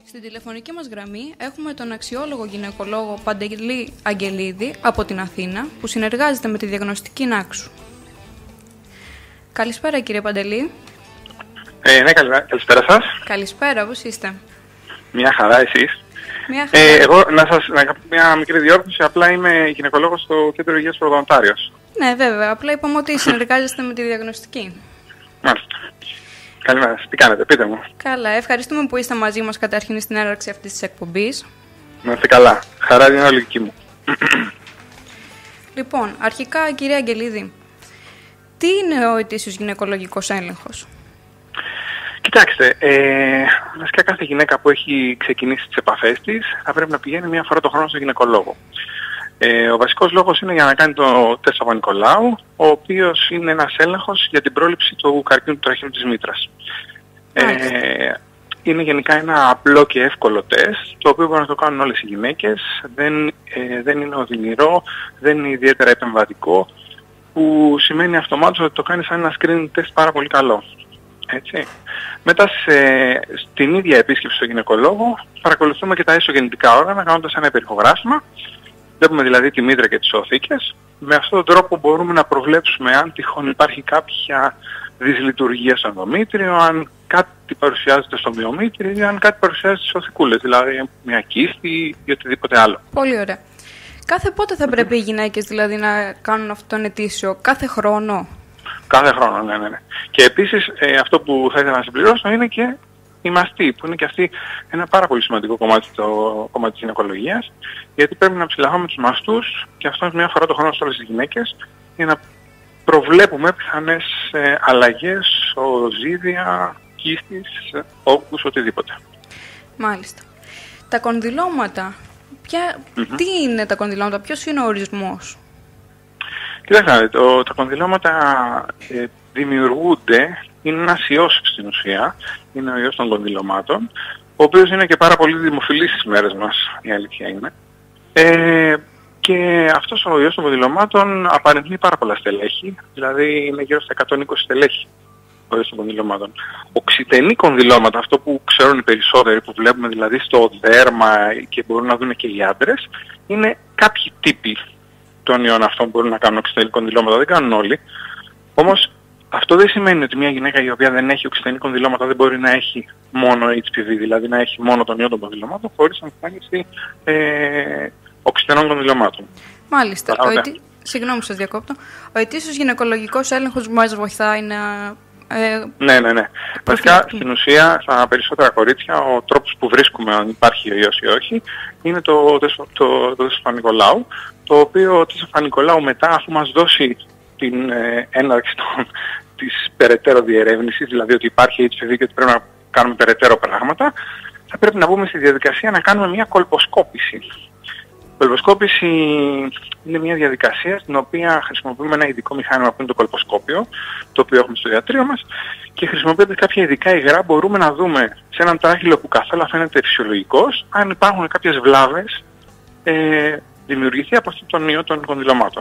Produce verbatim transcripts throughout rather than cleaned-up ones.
Στην τηλεφωνική μας γραμμή έχουμε τον αξιόλογο γυναικολόγο Παντελή Αγγελίδη από την Αθήνα, που συνεργάζεται με τη Διαγνωστική Νάξου. Καλησπέρα κύριε Παντελή. Ε, ναι, καλησπέρα σας. Καλησπέρα, πώς είστε? Μια χαρά, εσείς? Μια χαρά. Ε, εγώ να σας να κάνω μια μικρή διόρθωση, απλά είμαι γυναικολόγος στο Κέντρο Υγείας Προδοντάριος. Ναι, βέβαια, απλά είπαμε ότι συνεργάζεστε με τη Διαγνωστική. Μάλιστα. Καλημέρα σας, τι κάνετε, πείτε μου. Καλά, ευχαριστούμε που είστε μαζί μας καταρχήν στην έναρξη αυτής της εκπομπής. Να είστε καλά, χαρά είναι όλη δική μου. Λοιπόν, αρχικά κυρία Αγγελίδη, τι είναι ο ετήσιος γυναικολογικός έλεγχος? Κοιτάξτε, ε, βασικά κάθε γυναίκα που έχει ξεκινήσει τις επαφές της θα πρέπει να πηγαίνει μία φορά το χρόνο στο γυναικολόγο. Ε, ο βασικός λόγος είναι για να κάνει το τεστ Παπα-Νικολάου, ο οποίος είναι ένας έλεγχος για την πρόληψη του καρκίνου του τραχείου της μήτρας. Ε, είναι γενικά ένα απλό και εύκολο τεστ, το οποίο μπορούν να το κάνουν όλες οι γυναίκες. Δεν, ε, δεν είναι οδυνηρό, δεν είναι ιδιαίτερα επεμβατικό, που σημαίνει αυτομάτως ότι το κάνει σαν ένα screening test πάρα πολύ καλό. Έτσι. Μετά σε, στην ίδια επίσκεψη στο γυναικολόγο παρακολουθούμε και τα ισογεννητικά όργανα κάνοντας ένα υπερηχογράφημα. Βλέπουμε δηλαδή τη μήτρα και τις οθήκες. Με αυτόν τον τρόπο μπορούμε να προβλέψουμε αν τυχόν υπάρχει κάποια δυσλειτουργία στο ενδομήτριο, αν κάτι παρουσιάζεται στο μυομήτριο ή αν κάτι παρουσιάζεται στις οθικούλες, δηλαδή μια κίστη ή οτιδήποτε άλλο. Πολύ ωραία. Κάθε πότε θα πρέπει οι γυναίκες δηλαδή να κάνουν αυτόν τον ετήσιο? Κάθε χρόνο? Κάθε χρόνο, ναι, ναι, ναι. Και επίσης ε, αυτό που θα ήθελα να συμπληρώσω είναι και η μαστή, που είναι και αυτή ένα πάρα πολύ σημαντικό κομμάτι, το κομμάτι της γυναικολογίας, γιατί πρέπει να ψηλαγάμε τους μαστούς και αυτό μια φορά το χρόνο σε όλες τις γυναίκες, για να προβλέπουμε πιθανές ε, αλλαγές, οδοζύδια, κίστης, όγκους, οτιδήποτε. Μάλιστα. Τα κονδυλώματα, ποια, mm-hmm. τι είναι τα κονδυλώματα, ποιος είναι ο ορισμός? Κοιτάξτε, το, τα κονδυλώματα ε, δημιουργούνται, είναι ένας ιός στην ουσία, είναι ο ιός των κονδυλωμάτων, ο οποίος είναι και πάρα πολύ δημοφιλής στις μέρες μας, η αλήθεια είναι. Ε, και αυτός ο ιός των κονδυλωμάτων απαριθμεί πάρα πολλά στελέχη, δηλαδή είναι γύρω στα εκατόν είκοσι στελέχη ο ιός των κονδυλωμάτων. Οξυτενή κονδυλώματα, αυτό που ξέρουν οι περισσότεροι, που βλέπουμε δηλαδή στο δέρμα και μπορούν να δουν και οι άντρες, είναι κάποιοι τύποι των ιών αυτών που μπορούν να κάνουν οξυτενή κονδυλώματα, δεν κάνουν όλοι. Όμως αυτό δεν σημαίνει ότι μια γυναίκα η οποία δεν έχει οξυτενή κονδυλώματα δεν μπορεί να έχει μόνο έιτς πι βι, δηλαδή να έχει μόνο τον ιό των κονδυλωμάτων χωρίς εμφάνιση ε, οξυτενών κονδυλωμάτων. Μάλιστα. Ο ετι... Συγγνώμη σας διακόπτω. Ο ετήσιος γυναικολογικός έλεγχος μας βοηθάει να... Ε, ναι, ναι, ναι. Βασικά στην ουσία στα περισσότερα κορίτσια ο τρόπος που βρίσκουμε αν υπάρχει ο ιός ή όχι είναι το τεστ Παπα-Νικολάου, το οποίο τεστ Παπα-Νικολάου μετά, αφού μας δώσει την ε, έναρξη των, της περαιτέρω διερεύνησης, δηλαδή ότι υπάρχει έιτς πι βι και ότι πρέπει να κάνουμε περαιτέρω πράγματα, θα πρέπει να μπούμε στη διαδικασία να κάνουμε μια κολποσκόπηση. Η κολποσκόπηση είναι μια διαδικασία στην οποία χρησιμοποιούμε ένα ειδικό μηχάνημα που είναι το κολποσκόπιο, το οποίο έχουμε στο ιατρείο μας, και χρησιμοποιώντας κάποια ειδικά υγρά μπορούμε να δούμε σε έναν τράχυλο που καθόλου φαίνεται φυσιολογικός αν υπάρχουν κάποιες βλάβες ε, δημιουργηθεί από αυτόν τον ιό των κονδυλωμάτων.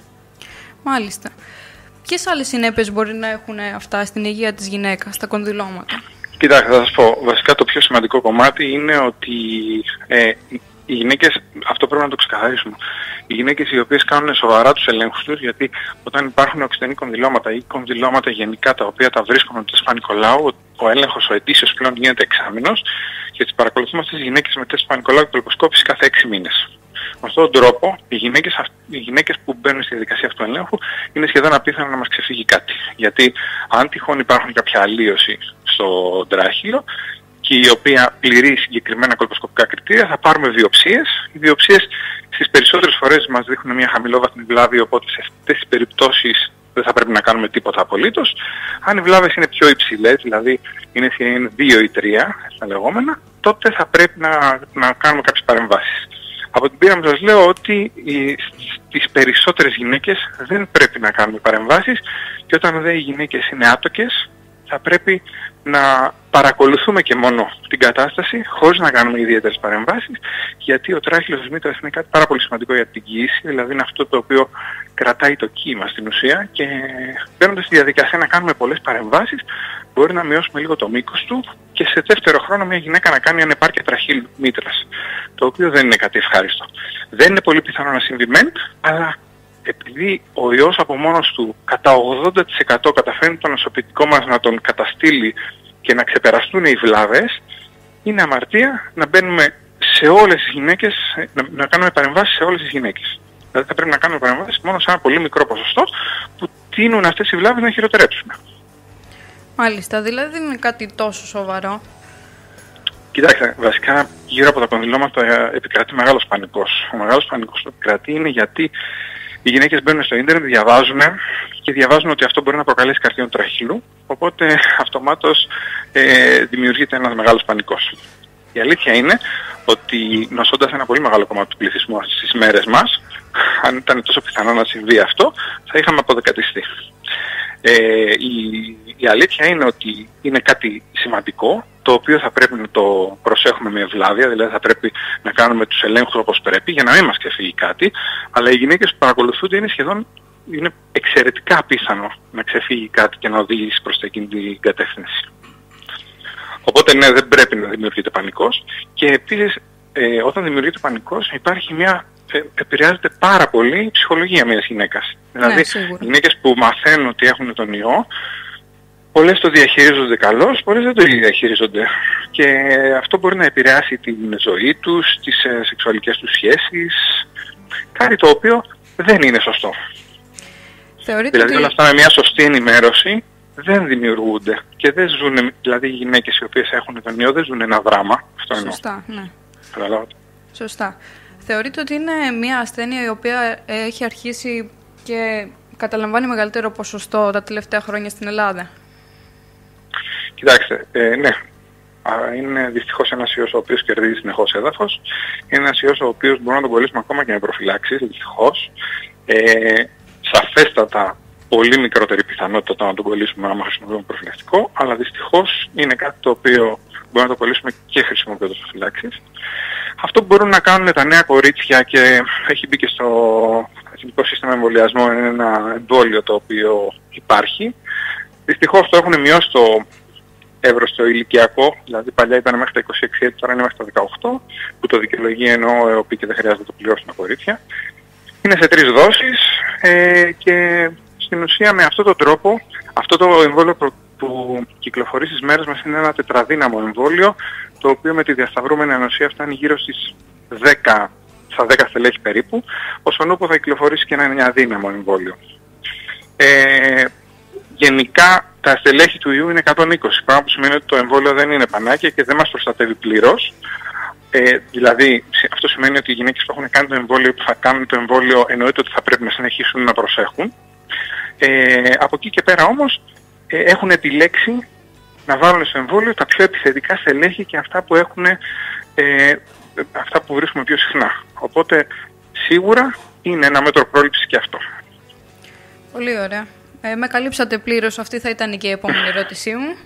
Μάλιστα. Ποιες άλλες συνέπειες μπορεί να έχουν αυτά στην υγεία της γυναίκας, τα κονδυλώματα? Κοιτάξτε, θα σας πω. Βασικά το πιο σημαντικό κομμάτι είναι ότι ε, οι γυναίκες, αυτό πρέπει να το ξεκαθαρίσουμε, οι γυναίκες οι οποίες κάνουν σοβαρά τους ελέγχους τους, γιατί όταν υπάρχουν οξυτενή κονδυλώματα ή κονδυλώματα γενικά τα οποία τα βρίσκουμε με τεστ Παπα-Νικολάου, ο έλεγχος ο ετήσιος πλέον γίνεται εξάμηνος και τις παρακολουθούμε αυτές τις γυναίκες με τεστ Παπα-Νικολάου και κολποσκόπηση κάθε έξι μήνες. Με αυτόν τον τρόπο, οι γυναίκες, οι γυναίκες που μπαίνουν στη διαδικασία αυτού του ελέγχου είναι σχεδόν απίθανο να μας ξεφύγει κάτι. Γιατί αν τυχόν υπάρχουν κάποια αλλίωση στο τράχυλο και η οποία πληρεί συγκεκριμένα κολποσκοπικά κριτήρια, θα πάρουμε βιοψίες. Οι βιοψίες στις περισσότερες φορές μας δείχνουν μια χαμηλόβαθμη βλάβη, οπότε σε αυτές τις περιπτώσεις δεν θα πρέπει να κάνουμε τίποτα απολύτως. Αν οι βλάβες είναι πιο υψηλές, δηλαδή είναι σε δύο ή τρία, τα λεγόμενα, τότε θα πρέπει να, να κάνουμε κάποιες παρεμβάσεις. Από την πείρα μου σας λέω ότι στις περισσότερες γυναίκες δεν πρέπει να κάνουμε παρεμβάσεις και όταν δε οι γυναίκες είναι άτοκες θα πρέπει να παρακολουθούμε και μόνο την κατάσταση χωρίς να κάνουμε ιδιαίτερες παρεμβάσεις, γιατί ο τράχυλος της μήτρας είναι κάτι πάρα πολύ σημαντικό για την κοίηση, δηλαδή είναι αυτό το οποίο κρατάει το κύμα στην ουσία και μπαίνοντας στη διαδικασία να κάνουμε πολλές παρεμβάσεις μπορεί να μειώσουμε λίγο το μήκος του και σε δεύτερο χρόνο μια γυναίκα να κάνει ανεπάρκεια τραχύλου μήτρας, το οποίο δεν είναι κάτι ευχάριστο. Δεν είναι πολύ πιθανό να συμβεί μεν, αλλά επειδή ο ιός από μόνος του κατά ογδόντα τοις εκατό καταφέρνει το νοσοποιητικό μας να τον καταστήλει και να ξεπεραστούν οι βλάβες, είναι αμαρτία να μπαίνουμε σε όλες τις γυναίκες, να, να κάνουμε παρεμβάσεις σε όλες τις γυναίκες. Δηλαδή θα πρέπει να κάνουμε παρεμβάσεις μόνο σε ένα πολύ μικρό ποσοστό που τείνουν αυτές οι βλάβες να χειροτερέψουν. Μάλιστα, δηλαδή δεν είναι κάτι τόσο σοβαρό. Κοιτάξτε, βασικά γύρω από τα κονδυλώματα επικρατεί μεγάλος πανικός. Ο μεγάλος πανικός που επικρατεί είναι γιατί οι γυναίκες μπαίνουν στο ίντερνετ, διαβάζουν και διαβάζουν ότι αυτό μπορεί να προκαλέσει καρκίνο τραχύλου, οπότε αυτομάτως ε, δημιουργείται ένας μεγάλος πανικός. Η αλήθεια είναι ότι νοσώντας ένα πολύ μεγάλο κομμάτι του πληθυσμού στις μέρες μας, αν ήταν τόσο πιθανό να συμβεί αυτό, θα είχαμε αποδεκατιστεί. Ε, η, η αλήθεια είναι ότι είναι κάτι σημαντικό, το οποίο θα πρέπει να το προσέχουμε με ευλάβεια, δηλαδή θα πρέπει να κάνουμε τους ελέγχους όπως πρέπει για να μην μας ξεφύγει κάτι, αλλά οι γυναίκες που παρακολουθούνται είναι σχεδόν, είναι εξαιρετικά απίθανο να ξεφύγει κάτι και να οδηγήσει προς εκείνη την κατεύθυνση. Οπότε ναι, δεν πρέπει να δημιουργείται πανικός και επίσης ε, όταν δημιουργείται πανικός υπάρχει μια, ε, επηρεάζεται πάρα πολύ η ψυχολογία μιας γυναίκας. Ναι, δηλαδή σίγουρα. οι γυναίκες που μαθαίνουν ότι έχουν τον ιό, πολλές το διαχειρίζονται καλώς, πολλές δεν το διαχειρίζονται. Και αυτό μπορεί να επηρεάσει την ζωή τους, τις ε, σεξουαλικές τους σχέσεις, κάτι το οποίο δεν είναι σωστό. Θεωρείτε δηλαδή ότι... όλα αυτά με μια σωστή ενημέρωση δεν δημιουργούνται και δεν ζουν, δηλαδή οι γυναίκες οι οποίες έχουν τον ιό δεν ζουν ένα δράμα. Αυτό εννοώ. Σωστά, ναι. Καταλάβατε. Σωστά. Θεωρείτε ότι είναι μια ασθένεια η οποία έχει αρχίσει και καταλαμβάνει μεγαλύτερο ποσοστό τα τελευταία χρόνια στην Ελλάδα? Κοιτάξτε, ε, ναι. Είναι δυστυχώς ένας ιός ο οποίος κερδίζει συνεχώς έδαφος. Είναι ένας ιός ο οποίος μπορούμε να τον κολλήσουμε ακόμα και με προφυλάξεις, δυστυχώς. Ε, σαφέστατα πολύ μικρότερη πιθανότητα όταν να τον κολλήσουμε άμα χρησιμοποιούμε προφυλακτικό, αλλά δυστυχώς είναι κάτι το οποίο μπορούμε να το κολλήσουμε και χρησιμοποιώντας προφυλάξεις. Αυτό που μπορούν να κάνουν τα νέα κορίτσια και έχει μπει και στο εθνικό σύστημα εμβολιασμού, είναι ένα εμβόλιο το οποίο υπάρχει. Δυστυχώς το έχουν μειώσει το εύρος το ηλικιακό, δηλαδή παλιά ήταν μέχρι τα είκοσι έξι έτη, τώρα είναι μέχρι τα δεκαοκτώ, που το δικαιολογεί ενώ ΕΟΠΗ και δεν χρειάζεται να το πληρώσουν τα κορίτσια. Είναι σε τρεις δόσεις ε, και στην ουσία με αυτόν τον τρόπο, αυτό το εμβόλιο που κυκλοφορεί στις μέρες μας είναι ένα τετραδύναμο εμβόλιο, το οποίο με τη διασταυρούμενη ανοσία φτάνει γύρω στις δέκα, στα δέκα στελέχη περίπου, όσον ούπο θα κυκλοφορήσει και ένα εννιαδύναμο εμβόλιο. Ε, γενικά τα στελέχη του ιού είναι εκατόν είκοσι, πράγμα που σημαίνει ότι το εμβόλιο δεν είναι πανάκια και δεν μας προστατεύει πλήρως. Ε, δηλαδή αυτό σημαίνει ότι οι γυναίκες που έχουν κάνει το εμβόλιο, που θα κάνουν το εμβόλιο, εννοείται ότι θα πρέπει να συνεχίσουν να προσέχουν. Ε, από εκεί και πέρα όμως ε, έχουν επιλέξει να βάλουν στο εμβόλιο τα πιο επιθετικά στελέχη και αυτά που, έχουν, ε, αυτά που βρίσκουμε πιο συχνά. Οπότε σίγουρα είναι ένα μέτρο πρόληψης και αυτό. Πολύ ωραία. Ε, με καλύψατε πλήρως, αυτή θα ήταν και η επόμενη ερώτησή μου.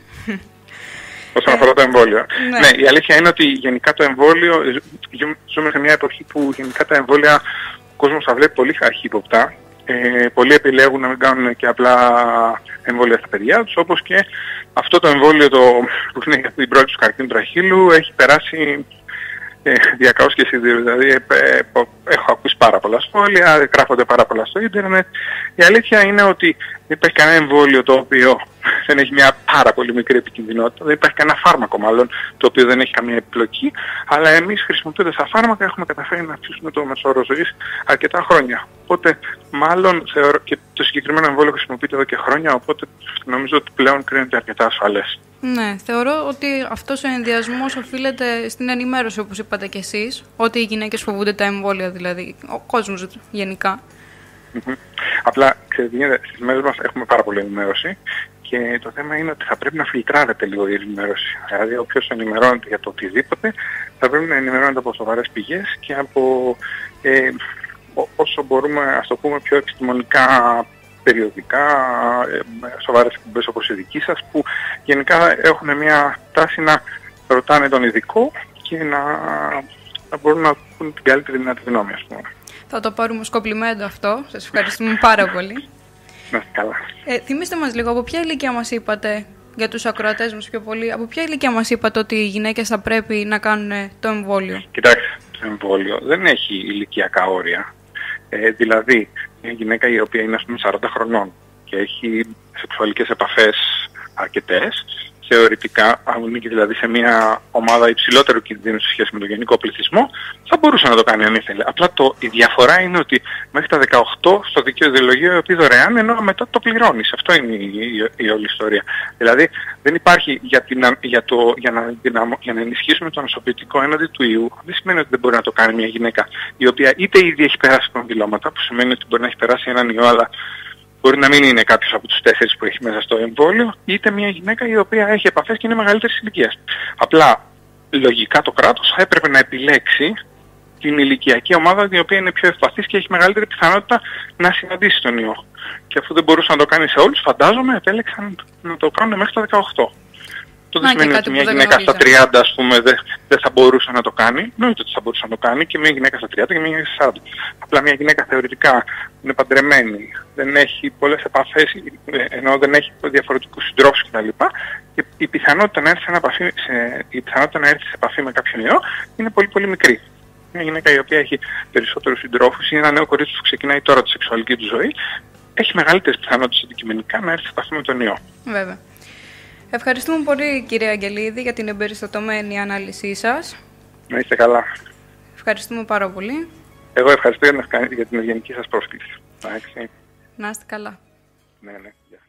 Όσον αφορά το εμβόλιο. Ναι. ναι, η αλήθεια είναι ότι γενικά το εμβόλιο, ζούμε σε μια εποχή που γενικά τα εμβόλια ο κόσμος τα βλέπει πολύ αρχίποπτα. Ε, πολλοί επιλέγουν να μην κάνουν και απλά εμβόλια στα παιδιά τους, όπως και αυτό το εμβόλιο το, που είναι για την πρόληψη του καρκίνου τραχύλου έχει περάσει ε, διακαώς και σιδήρους. Δηλαδή ε, ε, έχω ακούσει πάρα πολλά σχόλια, γράφονται πάρα πολλά στο ίντερνετ. Η αλήθεια είναι ότι δεν υπάρχει κανένα εμβόλιο το οποίο δεν έχει μια πάρα πολύ μικρή επικινδυνότητα, δεν υπάρχει κανένα φάρμακο μάλλον το οποίο δεν έχει καμία επιπλοκή, αλλά εμείς χρησιμοποιώντας τα φάρμακα έχουμε καταφέρει να αυξήσουμε το μεσόωρο ζωής αρκετά χρόνια. Οπότε μάλλον θεωρώ, και το συγκεκριμένο εμβόλιο χρησιμοποιείται εδώ και χρόνια, οπότε νομίζω ότι πλέον κρίνεται αρκετά ασφαλές. Ναι, θεωρώ ότι αυτός ο ενδιασμός οφείλεται στην ενημέρωση, όπως είπατε κι εσείς, ότι οι γυναίκες φοβούνται τα εμβόλια, δηλαδή ο κόσμος γενικά. Mm-hmm. Απλά, ξέρετε, στις μέρες μας έχουμε πάρα πολλή ενημέρωση και το θέμα είναι ότι θα πρέπει να φιλτράρεται λίγο η ενημέρωση. Δηλαδή, όποιος ενημερώνεται για το οτιδήποτε θα πρέπει να ενημερώνεται από σοβαρές πηγές και από ε, όσο μπορούμε, ας το πούμε, πιο επιστημονικά περιοδικά, ε, σοβαρές εκπομπές όπως η δική σας, που γενικά έχουν μια τάση να ρωτάνε τον ειδικό και να, να μπορούν να πούν την καλύτερη δυνατή γνώμη, ας πούμε. Θα το πάρουμε ως κομπλιμέντο αυτό. Σας ευχαριστούμε πάρα πολύ. Να είστε καλά. Ε, θυμίστε μας λίγο, από ποια ηλικία μας είπατε για τους ακροατές μας πιο πολύ. Από ποια ηλικία μας είπατε ότι οι γυναίκες θα πρέπει να κάνουν το εμβόλιο? Κοιτάξτε, το εμβόλιο δεν έχει ηλικιακά όρια. Ε, δηλαδή, μια γυναίκα η οποία είναι ας πούμε σαράντα χρονών και έχει σεξουαλικές επαφές αρκετές, θεωρητικά, αν ανήκει δηλαδή σε μια ομάδα υψηλότερου κινδύνου σε σχέση με τον γενικό πληθυσμό, θα μπορούσε να το κάνει αν ήθελε. Απλά το, η διαφορά είναι ότι μέχρι τα δεκαοκτώ στο δικαιοδηλογείο επί δωρεάν, ενώ μετά το πληρώνεις. Αυτό είναι η, η, η όλη ιστορία. Δηλαδή δεν υπάρχει για, την, για, το, για, να, για να ενισχύσουμε το νοσοποιητικό έναντι του ιού, δεν σημαίνει ότι δεν μπορεί να το κάνει μια γυναίκα η οποία είτε ήδη έχει περάσει κονδυλώματα, που σημαίνει ότι μπορεί να έχει περάσει έναν ιό, αλλά μπορεί να μην είναι κάποιος από τους τέσσερις που έχει μέσα στο εμβόλιο, είτε μια γυναίκα η οποία έχει επαφές και είναι μεγαλύτερης ηλικίας. Απλά, λογικά το κράτος θα έπρεπε να επιλέξει την ηλικιακή ομάδα η οποία είναι πιο ευπαθής και έχει μεγαλύτερη πιθανότητα να συναντήσει τον ιό. Και αφού δεν μπορούσε να το κάνει σε όλους, φαντάζομαι επέλεξαν να το κάνουν μέχρι τα δεκαοκτώ. Αυτό δεν σημαίνει ότι μια γυναίκα στα τριάντα, ας πούμε, δεν δε θα μπορούσε να το κάνει. Εννοείται ότι θα μπορούσε να το κάνει και μια γυναίκα στα τριάντα και μια γυναίκα στα σαράντα. Απλά μια γυναίκα θεωρητικά είναι παντρεμένη, δεν έχει πολλές επαφές, ενώ δεν έχει διαφορετικούς συντρόφους κτλ. Και η πιθανότητα να έρθει σε, επαφή, σε, η πιθανότητα να έρθει σε επαφή με κάποιον ιό είναι πολύ πολύ μικρή. Μια γυναίκα η οποία έχει περισσότερους συντρόφους ή ένα νέο κορίτσι που ξεκινάει τώρα τη σεξουαλική του ζωή, έχει μεγαλύτερες πιθανότητες αντικειμενικά να έρθει σε επαφή με τον ιό. Βέβαια. Ευχαριστούμε πολύ, κύριε Αγγελίδη, για την εμπεριστατωμένη ανάλυση σας. Να είστε καλά. Ευχαριστούμε πάρα πολύ. Εγώ ευχαριστώ για την ευγενική σας πρόσκληση. Να είστε καλά. Ναι, ναι.